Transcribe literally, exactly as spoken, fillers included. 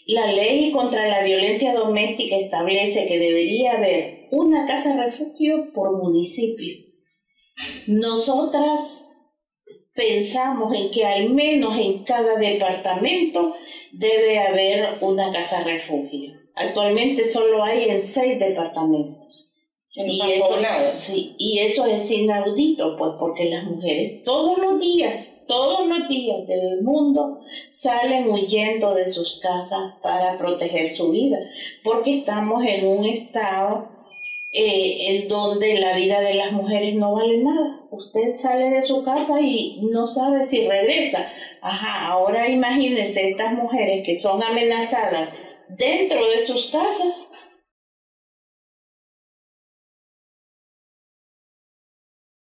La ley contra la violencia doméstica establece que debería haber una casa refugio por municipio. Nosotras pensamos en que al menos en cada departamento debe haber una casa refugio. Actualmente solo hay en seis departamentos. Y eso, sí, y eso es inaudito, pues, porque las mujeres todos los días, todos los días del mundo salen huyendo de sus casas para proteger su vida, porque estamos en un estado eh, en donde la vida de las mujeres no vale nada. Usted sale de su casa y no sabe si regresa. Ajá, ahora imagínense estas mujeres que son amenazadas dentro de sus casas.